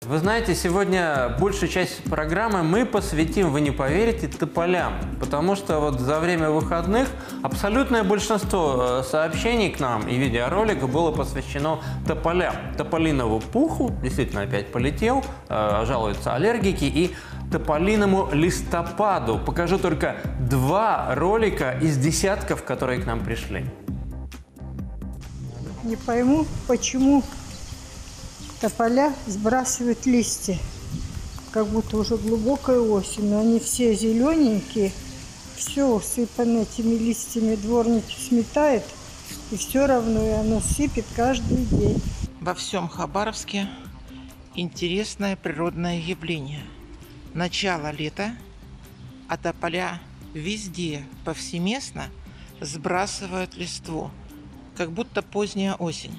Вы знаете, сегодня большую часть программы мы посвятим, вы не поверите, тополям. Потому что вот за время выходных абсолютное большинство сообщений к нам и видеороликов было посвящено тополям. Тополиновому пуху, действительно опять полетел, жалуются аллергики, и тополиному листопаду. Покажу только 2 ролика из десятков, которые к нам пришли. Не пойму, почему тополя сбрасывают листья, как будто уже глубокая осень, но они все зелененькие, все усыпано этими листьями, дворник сметает, и все равно и оно сыпет каждый день. Во всем Хабаровске интересное природное явление. Начало лета, а тополя везде, повсеместно сбрасывают листву, как будто поздняя осень.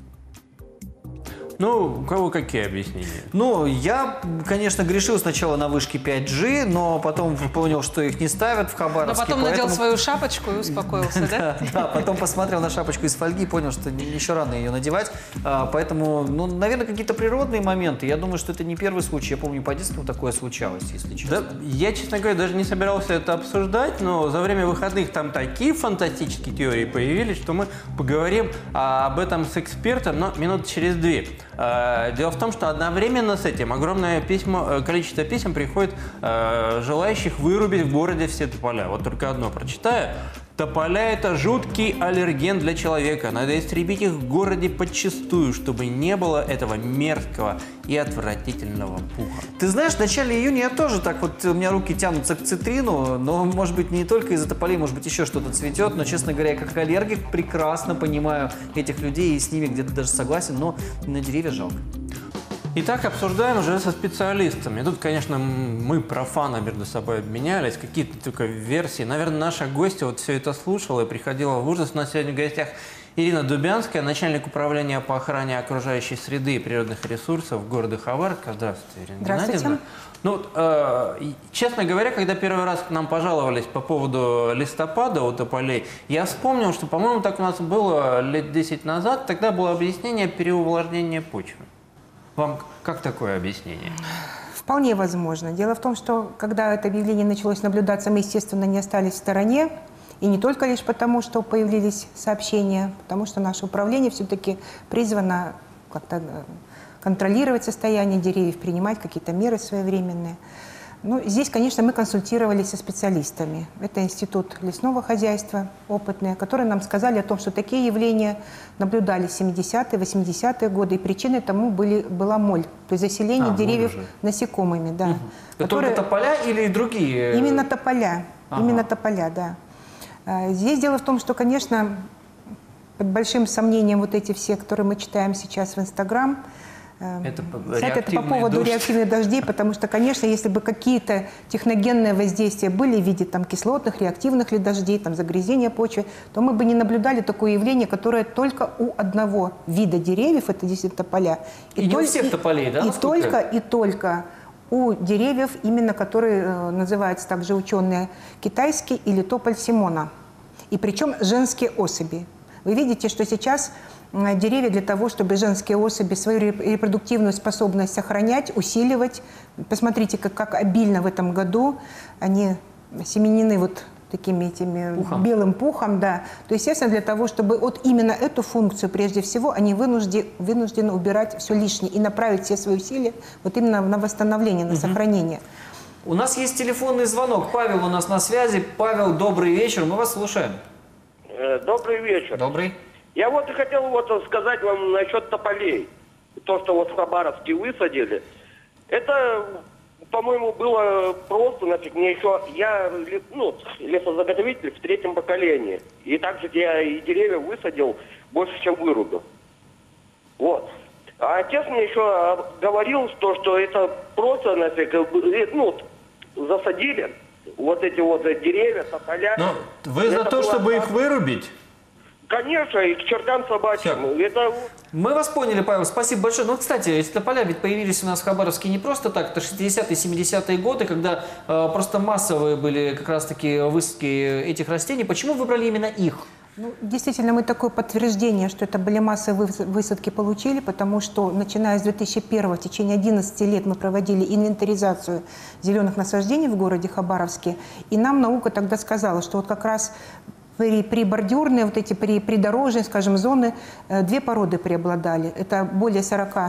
Ну, у кого какие объяснения? Ну, я, конечно, грешил сначала на вышке 5G, но потом понял, что их не ставят в Хабаровске. Но потом надел свою шапочку и успокоился, да? Да, потом посмотрел на шапочку из фольги и понял, что еще рано ее надевать. Поэтому, ну, наверное, какие-то природные моменты. Я думаю, что это не первый случай. Я помню, по детству такое случалось, если честно. Да, я, честно говоря, даже не собирался это обсуждать, но за время выходных там такие фантастические теории появились, что мы поговорим об этом с экспертом, но минут через 2. Дело в том, что одновременно с этим огромное количество писем приходит желающих вырубить в городе все тополя. Вот только одно прочитаю. Тополя – это жуткий аллерген для человека. Надо истребить их в городе подчистую, чтобы не было этого мерзкого и отвратительного пуха. Ты знаешь, в начале июня я тоже так вот, у меня руки тянутся к цитрину, но, может быть, не только из-за тополей, может быть, еще что-то цветет, но, честно говоря, я как аллергик прекрасно понимаю этих людей и с ними где-то даже согласен, но на деревья жалко. Итак, обсуждаем уже со специалистами. Тут, конечно, мы профаны между собой обменялись, какие-то только версии. Наверное, наша гостья вот все это слушала и приходила в ужас. У нас сегодня в гостях Ирина Дубянская, начальник управления по охране окружающей среды и природных ресурсов города Хабаровска. Здравствуйте, Ирина Геннадьевна. Ну, честно говоря, когда первый раз к нам пожаловались по поводу листопада у тополей, я вспомнил, что, по-моему, так у нас было лет 10 назад. Тогда было объяснение переувлажнения почвы. Вам как такое объяснение? Вполне возможно. Дело в том, что когда это объявление началось наблюдаться, мы, естественно, не остались в стороне. И не только лишь потому, что появились сообщения, потому что наше управление все-таки призвано как-то контролировать состояние деревьев, принимать какие-то меры своевременные. Ну, здесь, конечно, мы консультировались со специалистами. Это Институт лесного хозяйства, опытные, которые нам сказали о том, что такие явления наблюдались в 70-е, 80-е годы, и причиной тому была моль, то есть заселение деревьев насекомыми. Да, которые... Только тополя или и другие? Именно тополя, именно тополя, да. Здесь дело в том, что, конечно, под большим сомнением вот эти все, которые мы читаем сейчас в Инстаграм, это по поводу реактивных дождей, потому что, конечно, если бы какие-то техногенные воздействия были в виде там, кислотных, реактивных ли дождей, там, загрязнения почвы, то мы бы не наблюдали такое явление, которое только у одного вида деревьев, это действительно тополя. И не у всех тополей, да? И только у деревьев, именно которые называются также ученые китайские или тополь Симона. И причем женские особи. Вы видите, что сейчас деревья для того, чтобы женские особи свою репродуктивную способность сохранять, усиливать. Посмотрите, как обильно в этом году они семенены вот такими этими белым пухом. Да. То, естественно, для того, чтобы вот именно эту функцию, прежде всего, они вынуждены убирать все лишнее и направить все свои усилия вот именно на восстановление, на сохранение. У нас есть телефонный звонок. Павел у нас на связи. Павел, добрый вечер. Мы вас слушаем. Добрый вечер. Добрый. Я вот и хотел сказать вам насчет тополей. То, что вот в Хабаровске высадили. Это, по-моему, было просто, значит, мне еще... Я, лесозаготовитель в 3-м поколении. И также я и деревья высадил больше, чем вырубил. Вот. А отец мне еще говорил, что это просто, значит, засадили вот эти вот деревья, тополя. Но вы за то, чтобы их вырубить? Конечно, и к чертям собачьим. Это... Мы вас поняли, Павел, спасибо большое. Ну, кстати, эти тополя ведь появились у нас в Хабаровске не просто так. Это 60-е, 70-е годы, когда просто массовые были как раз-таки высадки этих растений. Почему выбрали именно их? Ну, действительно, мы такое подтверждение, что это были массовые высадки, получили, потому что, начиная с 2001 в течение 11 лет мы проводили инвентаризацию зеленых насаждений в городе Хабаровске, и нам наука тогда сказала, что вот как раз при бордюрные, вот эти придорожные, скажем, зоны, две породы преобладали. Это более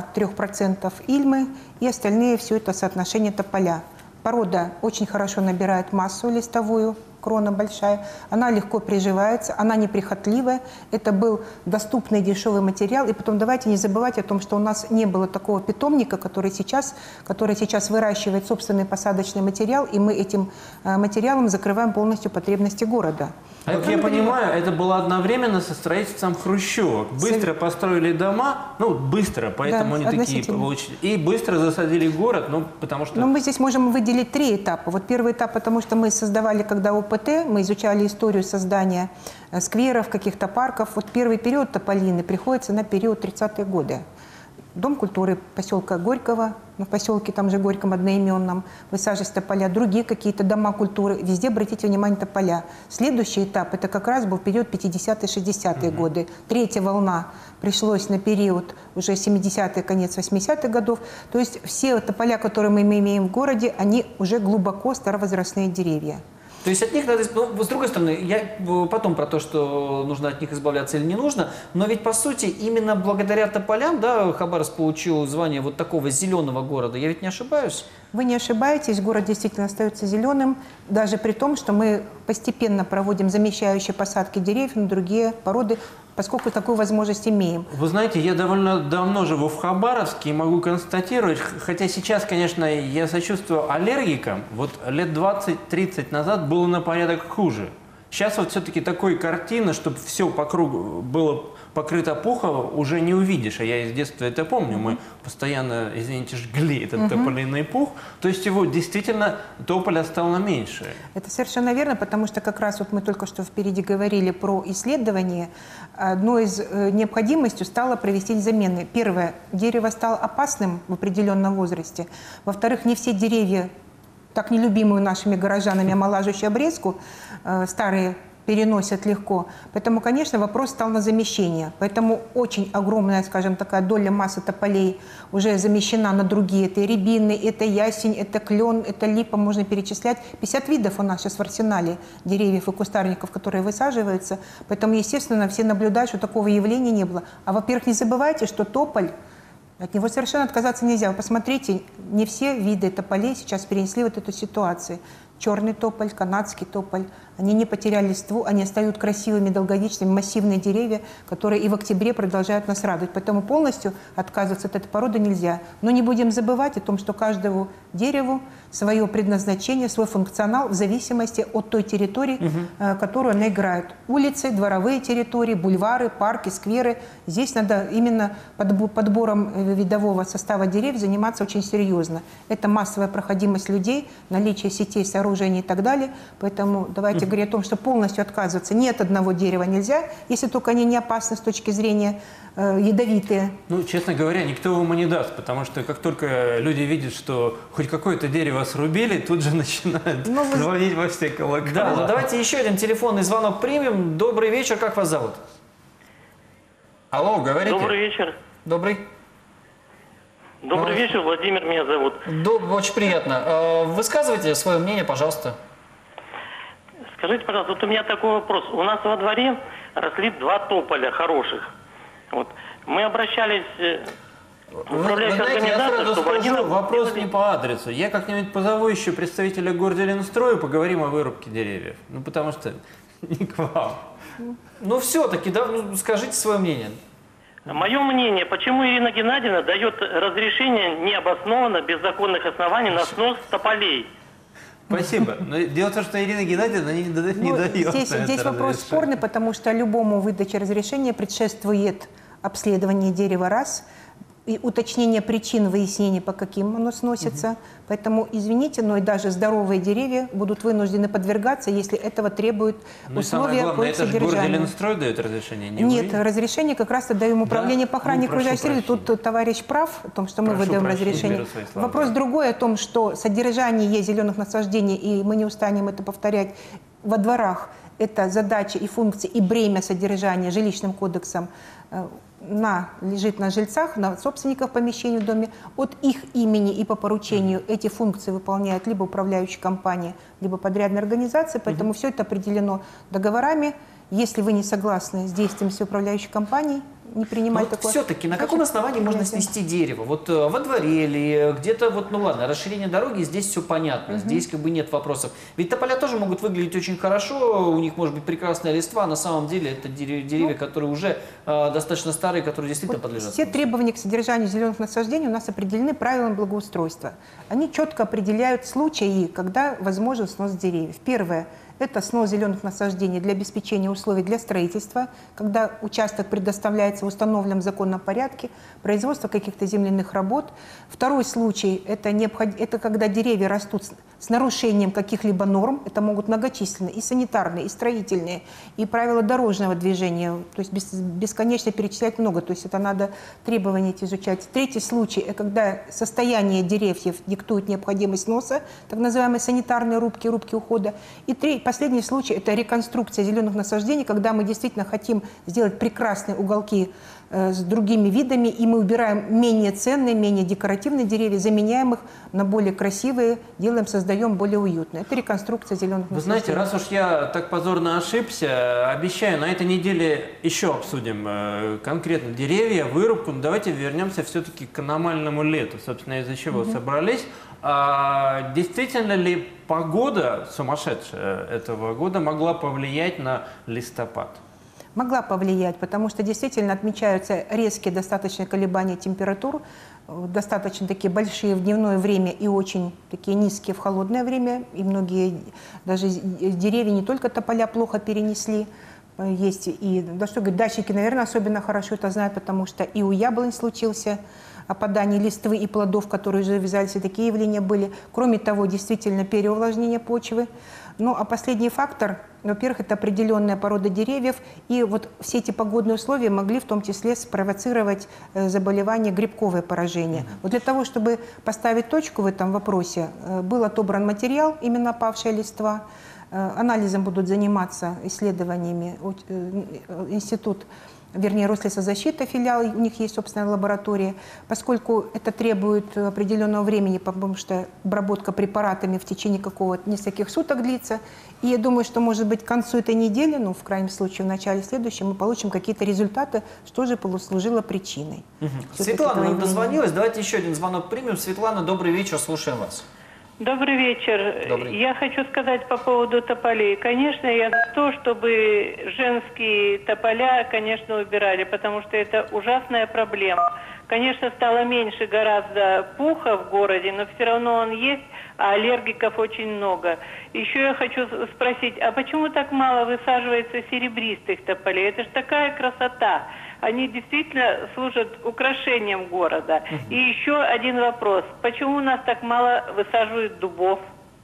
43% ильмы, и остальные все это соотношение тополя. Порода очень хорошо набирает массу листовую, крона большая, она легко приживается, она неприхотливая. Это был доступный дешевый материал. И потом давайте не забывать о том, что у нас не было такого питомника, который сейчас выращивает собственный посадочный материал, и мы этим материалом закрываем полностью потребности города. Как я понимаю, это было одновременно со строительством хрущевок. Быстро построили дома, ну, быстро, поэтому они такие получили. И быстро засадили город, ну, потому что... Но мы здесь можем выделить 3 этапа. Вот первый этап, потому что мы создавали, когда ОПТ, мы изучали историю создания скверов, каких-то парков. Вот первый период тополины приходится на период 30-е годы. Дом культуры поселка Горького, в поселке там же Горьком одноименном, высаживались тополя, другие какие-то дома культуры, везде обратите внимание тополя. Следующий этап, это как раз был период 50-60-е годы. Третья волна пришлось на период уже 70-е, конец 80-х годов. То есть все тополя, которые мы имеем в городе, они уже глубоко старовозрастные деревья. То есть от них надо... Ну, с другой стороны, я потом про то, что нужно от них избавляться или не нужно, но ведь, по сути, именно благодаря тополям, да, Хабаровск получил звание вот такого зеленого города. Я ведь не ошибаюсь? Вы не ошибаетесь, город действительно остается зеленым, даже при том, что мы постепенно проводим замещающие посадки деревьев на другие породы, поскольку такую возможность имеем. Вы знаете, я довольно давно живу в Хабаровске и могу констатировать, хотя сейчас, конечно, я сочувствую аллергикам, вот лет 20-30 назад было на порядок хуже. Сейчас вот все-таки такой картины, чтобы все по кругу было покрыто пухом, уже не увидишь. А я из детства это помню. Мы постоянно, извините, жгли этот тополиный пух. То есть его действительно тополя стало меньше. Это совершенно верно, потому что как раз вот мы только что впереди говорили про исследование. Одной из необходимостей стало провести замены. Первое, дерево стало опасным в определенном возрасте. Во-вторых, не все деревья, так нелюбимую нашими горожанами омолаживающую обрезку, старые переносят легко. Поэтому, конечно, вопрос стал на замещение. Поэтому очень огромная, скажем, такая доля массы тополей уже замещена на другие. Это рябины, это ясень, это клен, это липа, можно перечислять. 50 видов у нас сейчас в арсенале деревьев и кустарников, которые высаживаются. Поэтому, естественно, все наблюдают, что такого явления не было. А, во-первых, не забывайте, что тополь, от него совершенно отказаться нельзя. Вы посмотрите, не все виды тополей сейчас перенесли вот эту ситуацию. Черный тополь, канадский тополь. Они не потеряли листву, они остаются красивыми, долговечными, массивные деревья, которые и в октябре продолжают нас радовать. Поэтому полностью отказываться от этой породы нельзя. Но не будем забывать о том, что каждому дереву свое предназначение, свой функционал в зависимости от той территории, которую она играет. Улицы, дворовые территории, бульвары, парки, скверы. Здесь надо именно подбором видового состава деревьев заниматься очень серьезно. Это массовая проходимость людей, наличие сетей, сооружений и так далее. Поэтому давайте говорить о том, что полностью отказываться ни от одного дерева нельзя, если только они не опасны с точки зрения ядовитые. Ну, честно говоря, никто ему не даст, потому что как только люди видят, что хоть какое-то дерево срубили, тут же начинают звонить во все колокола. Да, давайте еще один телефонный звонок примем. Добрый вечер, как вас зовут? Алло, говорите. Добрый вечер. Добрый. Добрый вечер, Владимир меня зовут. Очень приятно. Высказывайте свое мнение, пожалуйста. Скажите, пожалуйста, вот у меня такой вопрос. У нас во дворе росли 2 тополя хороших. Вот. Мы обращались в управляющую организацию, чтобы один... Вопрос не по адресу. Я как-нибудь позову еще представителя Горзеленстроя, поговорим о вырубке деревьев. Ну, потому что не к вам. Ну, все-таки, да, скажите свое мнение. Мое мнение, почему Ирина Геннадьевна дает разрешение необоснованно, без законных оснований на снос тополей? Спасибо. Но дело в том, что Ирина Геннадьевна не дает. Здесь вопрос спорный, потому что любому выдаче разрешения предшествует обследование дерева раз, и уточнение причин выяснения, по каким оно сносится. Поэтому, извините, но и даже здоровые деревья будут вынуждены подвергаться, если этого требует условия по их содержанию. Это же Горзеленстрой дает разрешение? Нет, разрешение как раз отдаем управление по охране окружающей среды. Тут товарищ прав о том, что мы выдаем разрешение. Вопрос другой о том, что содержание зеленых насаждений, и мы не устанем это повторять, во дворах эта задача и функция, и бремя содержания жилищным кодексом лежит на жильцах, на собственниках помещений в доме. От их имени и по поручению эти функции выполняют либо управляющая компания, либо подрядная организация, поэтому все это определено договорами. Если вы не согласны с действием всей управляющей компании, не принимать такое. Все-таки на каком основании можно снести дерево? Вот во дворе или где-то, вот, ну ладно, расширение дороги, здесь все понятно, здесь как бы нет вопросов. Ведь тополя тоже могут выглядеть очень хорошо, у них может быть прекрасная листва, а на самом деле это деревья, которые уже достаточно старые, которые действительно подлежат. Все требования к содержанию зеленых насаждений у нас определены правилами благоустройства. Они четко определяют случаи, когда возможен снос деревьев. Первое. Это снос зеленых насаждений для обеспечения условий для строительства, когда участок предоставляется в установленном законном порядке, производство каких-то земляных работ. Второй случай – это когда деревья растут с нарушением каких-либо норм. Это могут многочисленные, и санитарные, и строительные, и правила дорожного движения. То есть бесконечно перечислять много. То есть это надо требования эти изучать. Третий случай – это когда состояние деревьев диктует необходимость сноса, так называемые санитарные рубки ухода. И последний случай – это реконструкция зеленых насаждений, когда мы действительно хотим сделать прекрасные уголки с другими видами, и мы убираем менее ценные, менее декоративные деревья, заменяем их на более красивые, создаем более уютные. Это реконструкция зеленых насаждений. Вы знаете, раз уж я так позорно ошибся, обещаю, на этой неделе еще обсудим конкретно деревья, вырубку. Но давайте вернемся все-таки к аномальному лету, собственно, из-за чего собрались. Действительно ли погода сумасшедшая этого года могла повлиять на листопад? Могла повлиять, потому что действительно отмечаются резкие достаточные колебания температур, достаточно такие большие в дневное время и очень такие низкие в холодное время. И многие даже деревья, не только тополя, плохо перенесли. Есть и, да что говорить, дачники, наверное, особенно хорошо это знают, потому что и у яблонь случился опадание листвы и плодов, которые уже вязались, и такие явления были. Кроме того, действительно переувлажнение почвы. Ну, а последний фактор, во-первых, это определенная порода деревьев, и вот все эти погодные условия могли в том числе спровоцировать заболевание грибковое поражение. Вот для того, чтобы поставить точку в этом вопросе, был отобран материал, именно опавшая листва. Анализом будут заниматься исследованиями институт, вернее, Рослесозащита, филиал, у них есть собственная лаборатория, поскольку это требует определенного времени, потому что обработка препаратами в течение какого-то нескольких суток длится. И я думаю, что, может быть, к концу этой недели, ну, в крайнем случае, в начале следующей, мы получим какие-то результаты, что же послужило причиной. Светлана нам дозвонилась. Давайте еще один звонок примем. Светлана, добрый вечер, слушаем вас. Добрый вечер. Добрый. Я хочу сказать по поводу тополей. Конечно, я за то, чтобы женские тополя, конечно, убирали, потому что это ужасная проблема. Конечно, стало меньше гораздо пуха в городе, но все равно он есть, а аллергиков очень много. Еще я хочу спросить, а почему так мало высаживается серебристых тополей? Это же такая красота. Они действительно служат украшением города. И еще один вопрос. Почему у нас так мало высаживают дубов?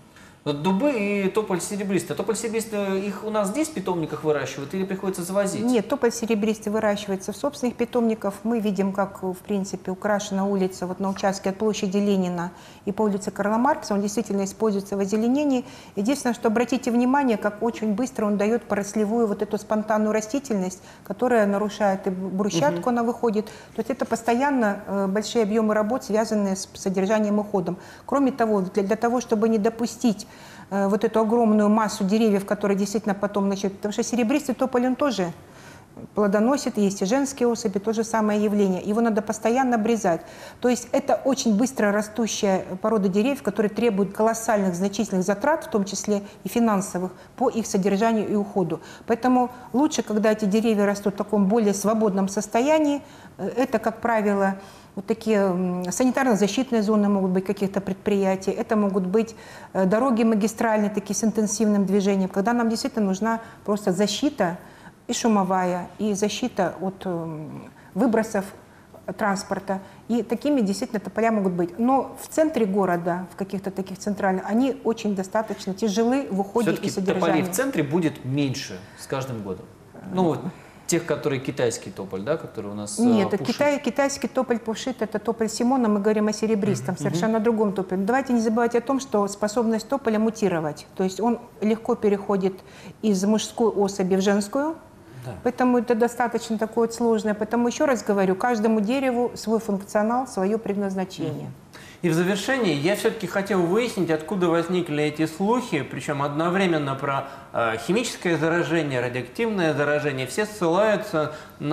Дубы и тополь серебристый. Тополь серебристый, их у нас здесь в питомниках выращивают или приходится завозить? Нет, тополь серебристый выращивается в собственных питомниках. Мы видим, как, в принципе, украшена улица вот на участке от площади Ленина и по улице Карла Маркса. Он действительно используется в озеленении. Единственное, что обратите внимание, как очень быстро он дает порослевую вот эту спонтанную растительность, которая нарушает и брусчатку, она выходит. То есть это постоянно большие объемы работ, связанные с содержанием и уходом. Кроме того, для того, чтобы не допустить вот эту огромную массу деревьев, которые действительно потом, потому что серебристый тополь, он тоже плодоносит, есть и женские особи, то же самое явление. Его надо постоянно обрезать. То есть это очень быстро растущая порода деревьев, которые требуют колоссальных, значительных затрат, в том числе и финансовых, по их содержанию и уходу. Поэтому лучше, когда эти деревья растут в таком более свободном состоянии, это, как правило, вот такие санитарно-защитные зоны могут быть каких-то предприятий, это могут быть дороги магистральные, такие с интенсивным движением, когда нам действительно нужна просто защита и шумовая, и защита от выбросов транспорта. И такими действительно тополя могут быть. Но в центре города, в каких-то таких центральных, они очень достаточно тяжелы в уходе и содержании. Все-таки тополей в центре будет меньше с каждым годом. Ну, тех, которые китайский тополь, да, который у нас Нет, пушит? китайский тополь пушит, это тополь Симона, мы говорим о серебристом, совершенно другом тополе. Давайте не забывать о том, что способность тополя мутировать, то есть он легко переходит из мужской особи в женскую, поэтому это достаточно такое вот сложное. Поэтому еще раз говорю, каждому дереву свой функционал, свое предназначение. И в завершении я все-таки хотел выяснить, откуда возникли эти слухи, причем одновременно про химическое заражение, радиоактивное заражение. Все ссылаются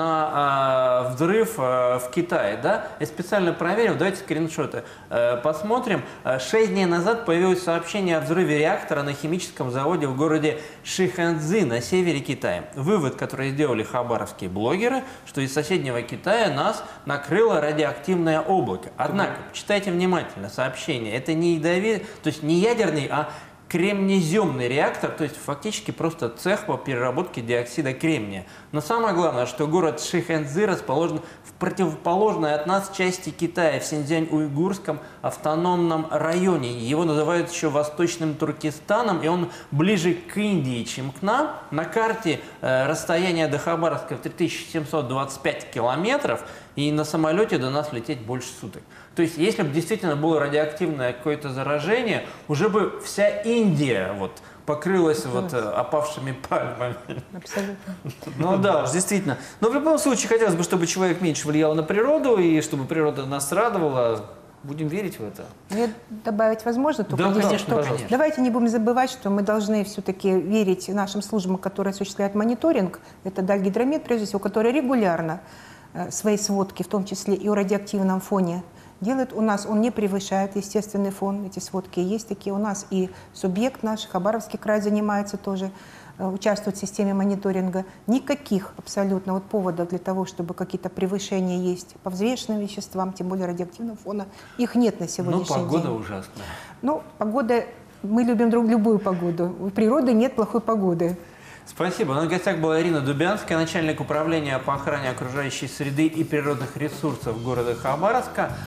на взрыв в Китае. Да? Я специально проверил, давайте скриншоты посмотрим. 6 дней назад появилось сообщение о взрыве реактора на химическом заводе в городе Шихэнцзы на севере Китая. Вывод, который сделали хабаровские блогеры, что из соседнего Китая нас накрыло радиоактивное облако. Однако, читайте внимательно сообщение, это не ядовитый, то есть не ядерный, а кремнеземный реактор, то есть фактически просто цех по переработке диоксида кремния. Но самое главное, что город Шихэнцзы расположен в противоположной от нас части Китая, в Синьцзянь-Уйгурском автономном районе. Его называют еще Восточным Туркестаном, и он ближе к Индии, чем к нам. На карте расстояние до Хабаровска в 3725 километров, и на самолете до нас лететь больше суток. То есть, если бы действительно было радиоактивное какое-то заражение, уже бы вся Индия вот покрылась вот опавшими пальмами. Абсолютно. Ну да, уж действительно. Но в любом случае хотелось бы, чтобы человек меньше влиял на природу, и чтобы природа нас радовала. Будем верить в это. Мне добавить возможно? Только Да, здесь, конечно, что давайте не будем забывать, что мы должны все-таки верить нашим службам, которые осуществляют мониторинг. Это Дальгидромет, прежде всего, который регулярно свои сводки, в том числе и о радиоактивном фоне, делает у нас. Он не превышает естественный фон. Эти сводки есть такие у нас. И субъект наш, Хабаровский край, занимается тоже, участвует в системе мониторинга. Никаких абсолютно вот поводов для того, чтобы какие-то превышения есть по взвешенным веществам, тем более радиоактивного фона, их нет на сегодняшний день. Ну, погода ужасная. Ну, погода, мы любим любую погоду. У природы нет плохой погоды. Спасибо. У нас в гостях была Ирина Дубянская, начальник управления по охране окружающей среды и природных ресурсов города Хабаровска.